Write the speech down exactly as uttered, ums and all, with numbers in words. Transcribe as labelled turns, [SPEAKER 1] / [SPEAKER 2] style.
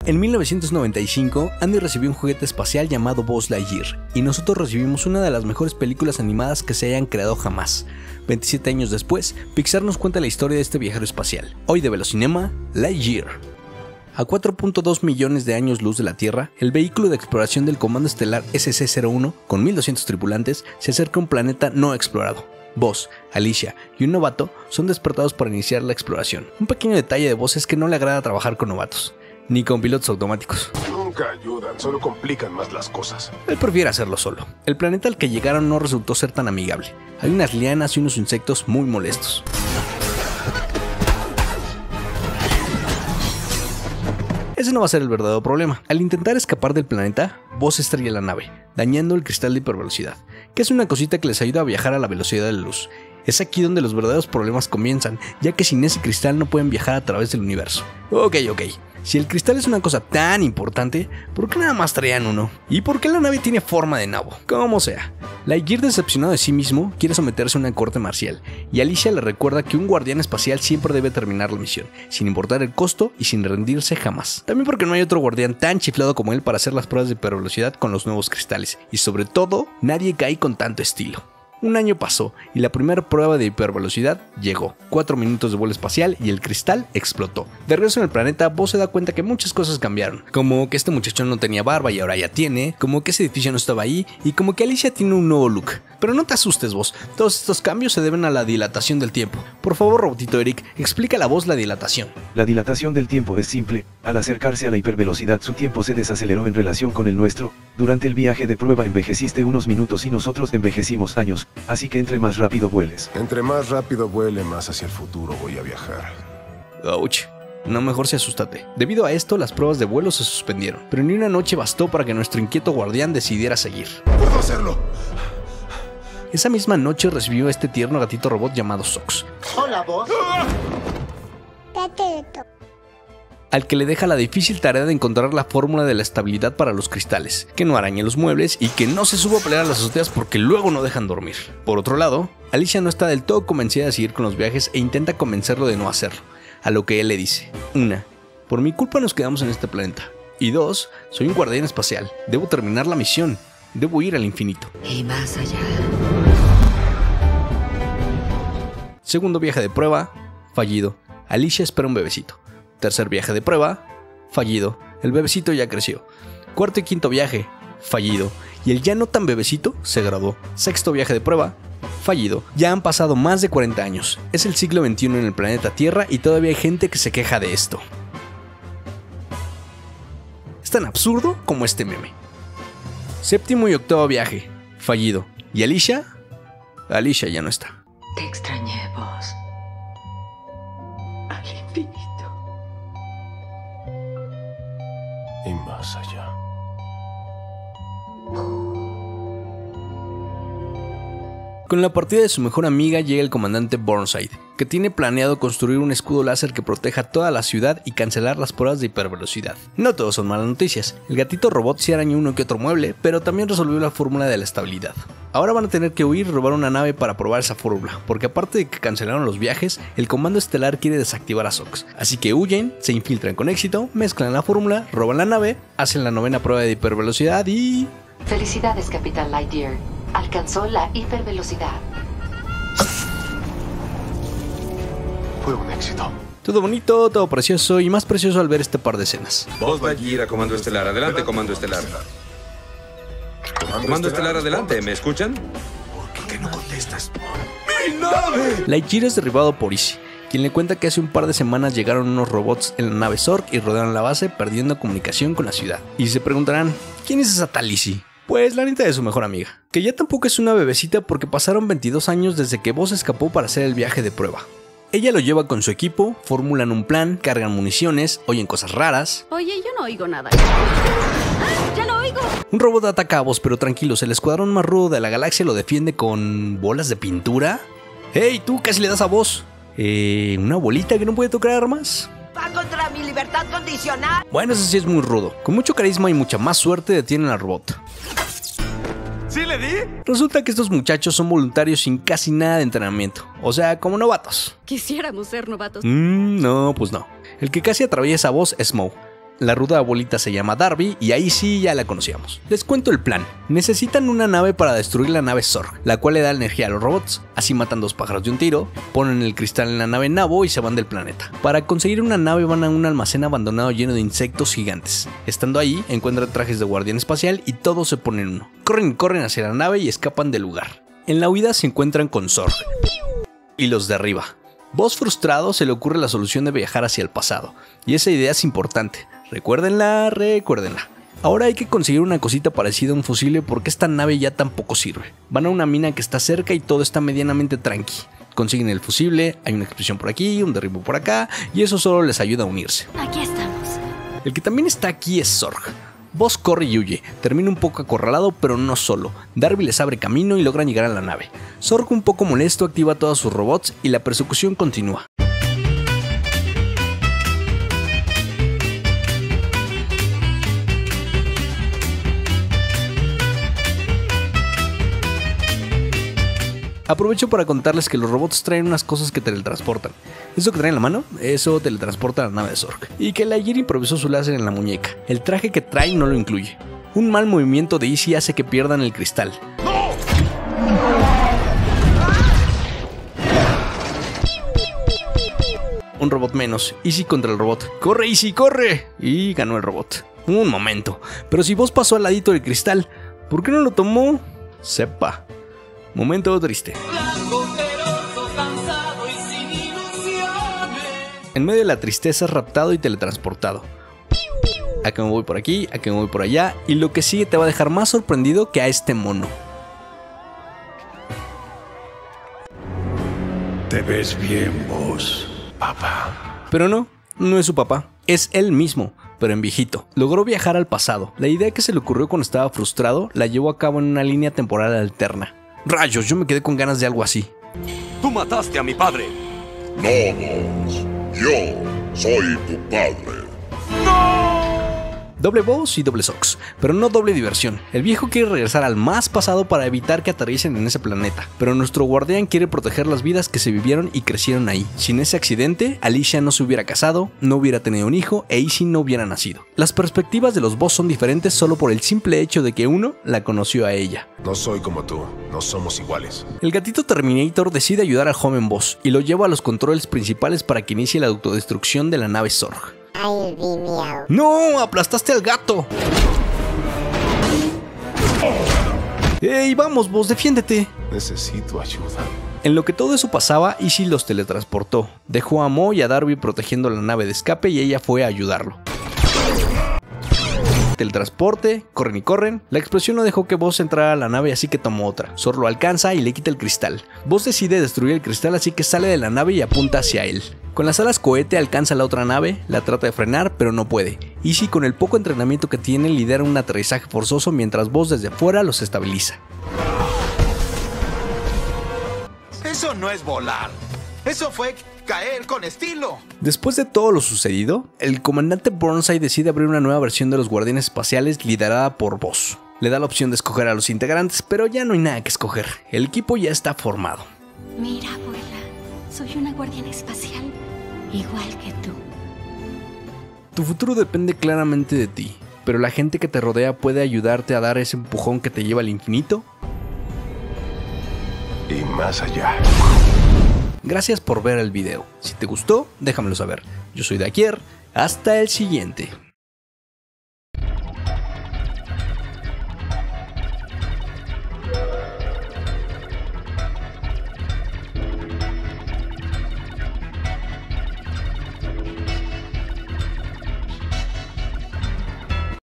[SPEAKER 1] En mil novecientos noventa y cinco, Andy recibió un juguete espacial llamado Buzz Lightyear, y nosotros recibimos una de las mejores películas animadas que se hayan creado jamás. veintisiete años después, Pixar nos cuenta la historia de este viajero espacial. Hoy de Velocinema, Lightyear. A cuatro punto dos millones de años luz de la Tierra, el vehículo de exploración del Comando Estelar S C cero uno, con mil doscientos tripulantes, se acerca a un planeta no explorado. Buzz, Alicia y un novato son despertados para iniciar la exploración. Un pequeño detalle de Buzz es que no le agrada trabajar con novatos, ni con pilotos automáticos.
[SPEAKER 2] Nunca ayudan, solo complican más las cosas.
[SPEAKER 1] Él prefiere hacerlo solo. El planeta al que llegaron no resultó ser tan amigable. Hay unas lianas y unos insectos muy molestos. Ese no va a ser el verdadero problema. Al intentar escapar del planeta, Buzz estrella la nave, dañando el cristal de hipervelocidad, que es una cosita que les ayuda a viajar a la velocidad de la luz. Es aquí donde los verdaderos problemas comienzan, ya que sin ese cristal no pueden viajar a través del universo. Ok, ok. Si el cristal es una cosa tan importante, ¿por qué nada más traían uno? ¿Y por qué la nave tiene forma de nabo? Como sea, Lightyear, decepcionado de sí mismo, quiere someterse a una corte marcial, y Alicia le recuerda que un guardián espacial siempre debe terminar la misión, sin importar el costo y sin rendirse jamás. También porque no hay otro guardián tan chiflado como él para hacer las pruebas de hipervelocidad con los nuevos cristales, y sobre todo, nadie cae con tanto estilo. Un año pasó y la primera prueba de hipervelocidad llegó. Cuatro minutos de vuelo espacial y el cristal explotó. De regreso en el planeta, Buzz se da cuenta que muchas cosas cambiaron. Como que este muchachón no tenía barba y ahora ya tiene. Como que ese edificio no estaba ahí. Y como que Alicia tiene un nuevo look. Pero no te asustes, Buzz. Todos estos cambios se deben a la dilatación del tiempo. Por favor, robotito Eric, explica a la voz la dilatación.
[SPEAKER 3] La dilatación del tiempo es simple. Al acercarse a la hipervelocidad, su tiempo se desaceleró en relación con el nuestro. Durante el viaje de prueba envejeciste unos minutos y nosotros envejecimos años. Así que entre más rápido vueles.
[SPEAKER 2] Entre más rápido vuele, más hacia el futuro voy a viajar.
[SPEAKER 1] Ouch. No, mejor se asústate. Debido a esto, las pruebas de vuelo se suspendieron. Pero ni una noche bastó para que nuestro inquieto guardián decidiera seguir.
[SPEAKER 2] ¡Puedo hacerlo!
[SPEAKER 1] Esa misma noche recibió a este tierno gatito robot llamado Sox.
[SPEAKER 4] Hola, Buzz.
[SPEAKER 1] Al que le deja la difícil tarea de encontrar la fórmula de la estabilidad para los cristales, que no arañe los muebles y que no se suba a pelear a las azoteas porque luego no dejan dormir. Por otro lado, Alicia no está del todo convencida de seguir con los viajes e intenta convencerlo de no hacerlo, a lo que él le dice: una, por mi culpa nos quedamos en este planeta, y dos, soy un guardián espacial, debo terminar la misión, debo ir al infinito.
[SPEAKER 5] Y más allá.
[SPEAKER 1] Segundo viaje de prueba, fallido. Alicia espera un bebecito. Tercer viaje de prueba, fallido. El bebecito ya creció. Cuarto y quinto viaje, fallido. Y el ya no tan bebecito se graduó. Sexto viaje de prueba, fallido. Ya han pasado más de cuarenta años. Es el siglo veintiuno en el planeta Tierra y todavía hay gente que se queja de esto. Es tan absurdo como este meme. Séptimo y octavo viaje, fallido. ¿Y Alicia? Alicia ya no está.
[SPEAKER 5] Te extrañé, Buzz. Al infinito.
[SPEAKER 2] Y más allá.
[SPEAKER 1] Con la partida de su mejor amiga llega el comandante Burnside, que tiene planeado construir un escudo láser que proteja toda la ciudad y cancelar las pruebas de hipervelocidad. No todos son malas noticias. El gatito robot sí arañó uno que otro mueble, pero también resolvió la fórmula de la estabilidad. Ahora van a tener que huir y robar una nave para probar esa fórmula, porque aparte de que cancelaron los viajes, el Comando Estelar quiere desactivar a Sox. Así que huyen, se infiltran con éxito, mezclan la fórmula, roban la nave, hacen la novena prueba de hipervelocidad y...
[SPEAKER 5] Felicidades, Capitán Lightyear. Alcanzó la hipervelocidad.
[SPEAKER 2] Fue un éxito.
[SPEAKER 1] Todo bonito, todo precioso y más precioso al ver este par de escenas.
[SPEAKER 6] Buzz Lightyear a Comando Estelar. Adelante, Comando Estelar. Comando Estelar, adelante. ¿Me escuchan?
[SPEAKER 2] ¿Por qué no contestas?
[SPEAKER 6] ¡Mi nave!
[SPEAKER 1] Lightyear es derribado por Izzy, quien le cuenta que hace un par de semanas llegaron unos robots en la nave Zorg y rodearon la base, perdiendo comunicación con la ciudad. Y se preguntarán, ¿quién es esa tal Izzy? Pues la neta de su mejor amiga, que ya tampoco es una bebecita porque pasaron veintidós años desde que Buzz escapó para hacer el viaje de prueba. Ella lo lleva con su equipo, formulan un plan, cargan municiones, oyen cosas raras.
[SPEAKER 7] Oye, yo no oigo nada. ¡Ah! ¡Ya lo oigo!
[SPEAKER 1] Un robot ataca a Buzz, pero tranquilos, el escuadrón más rudo de la galaxia lo defiende con... ¿bolas de pintura? ¡Hey, tú casi le das a Buzz! Eh, ¿una bolita que no puede tocar armas?
[SPEAKER 4] ¡Va contra mi libertad condicional!
[SPEAKER 1] Bueno, eso sí es muy rudo. Con mucho carisma y mucha más suerte detienen al robot.
[SPEAKER 6] ¿Sí le di?
[SPEAKER 1] Resulta que estos muchachos son voluntarios sin casi nada de entrenamiento. O sea, como novatos.
[SPEAKER 7] Quisiéramos ser novatos.
[SPEAKER 1] Mmm, no, pues no. El que casi atraviesa a Buzz es Moe, La ruda abuelita se llama Darby y ahí sí ya la conocíamos. Les cuento el plan. Necesitan una nave para destruir la nave Zorg, la cual le da energía a los robots, así matan dos pájaros de un tiro, ponen el cristal en la nave Nabo y se van del planeta. Para conseguir una nave van a un almacén abandonado lleno de insectos gigantes. Estando ahí, encuentran trajes de guardián espacial y todos se ponen uno. Corren y corren hacia la nave y escapan del lugar. En la huida se encuentran con Zorg y los derriba. Boss frustrado se le ocurre la solución de viajar hacia el pasado, y esa idea es importante. Recuérdenla, recuérdenla. Ahora hay que conseguir una cosita parecida a un fusible porque esta nave ya tampoco sirve. Van a una mina que está cerca y todo está medianamente tranqui. Consiguen el fusible, hay una explosión por aquí, un derribo por acá, y eso solo les ayuda a unirse.
[SPEAKER 7] Aquí estamos.
[SPEAKER 1] El que también está aquí es Zorg. Boss corre y huye, termina un poco acorralado pero no solo. Darby les abre camino y logran llegar a la nave. Zorg, un poco molesto, activa todos sus robots y la persecución continúa. Aprovecho para contarles que los robots traen unas cosas que teletransportan. Eso que traen en la mano, eso teletransporta a la nave de Zorg. Y que Lightyear improvisó su láser en la muñeca. El traje que traen no lo incluye. Un mal movimiento de Easy hace que pierdan el cristal. ¡No! Un robot menos. Easy contra el robot. ¡Corre, Easy, corre! Y ganó el robot. Un momento. Pero si vos pasó al ladito del cristal, ¿por qué no lo tomó? Sepa. Momento triste. En medio de la tristeza es raptado y teletransportado. A que me voy por aquí, a que me voy por allá, y lo que sigue te va a dejar más sorprendido que a este mono.
[SPEAKER 2] Te ves bien vos, papá.
[SPEAKER 1] Pero no, no es su papá, es él mismo, pero en viejito. Logró viajar al pasado. La idea que se le ocurrió cuando estaba frustrado la llevó a cabo en una línea temporal alterna. Rayos, yo me quedé con ganas de algo así.
[SPEAKER 6] ¡Tú mataste a mi padre!
[SPEAKER 8] No, Boss. Yo soy tu padre.
[SPEAKER 1] Doble Boss y doble Sox, pero no doble diversión. El viejo quiere regresar al más pasado para evitar que aterricen en ese planeta, pero nuestro guardián quiere proteger las vidas que se vivieron y crecieron ahí. Sin ese accidente, Alicia no se hubiera casado, no hubiera tenido un hijo e Easy no hubiera nacido. Las perspectivas de los Boss son diferentes solo por el simple hecho de que uno la conoció a ella.
[SPEAKER 2] No soy como tú, no somos iguales.
[SPEAKER 1] El gatito Terminator decide ayudar al joven Boss y lo lleva a los controles principales para que inicie la autodestrucción de la nave Zorg. ¡No! ¡Aplastaste al gato! ¡Ey, vamos, Boss, defiéndete!
[SPEAKER 2] Necesito ayuda.
[SPEAKER 1] En lo que todo eso pasaba, Easy los teletransportó. Dejó a Mo y a Darby protegiendo la nave de escape y ella fue a ayudarlo. Teletransporte, corren y corren. La explosión no dejó que Boss entrara a la nave, así que tomó otra. Zorg lo alcanza y le quita el cristal. Boss decide destruir el cristal, así que sale de la nave y apunta hacia él. Con las alas cohete alcanza la otra nave, la trata de frenar, pero no puede. Easy, con el poco entrenamiento que tiene, lidera un aterrizaje forzoso mientras Boss desde fuera los estabiliza.
[SPEAKER 9] Eso no es volar. Eso fue caer con estilo.
[SPEAKER 1] Después de todo lo sucedido, el comandante Burnside decide abrir una nueva versión de los Guardianes Espaciales liderada por Boss. Le da la opción de escoger a los integrantes, pero ya no hay nada que escoger. El equipo ya está formado.
[SPEAKER 7] Mira, abuela, soy una guardiana espacial, igual que tú.
[SPEAKER 1] Tu futuro depende claramente de ti, pero la gente que te rodea puede ayudarte a dar ese empujón que te lleva al infinito
[SPEAKER 2] y más allá.
[SPEAKER 1] Gracias por ver el video. Si te gustó, déjamelo saber. Yo soy Dakier. Hasta el siguiente.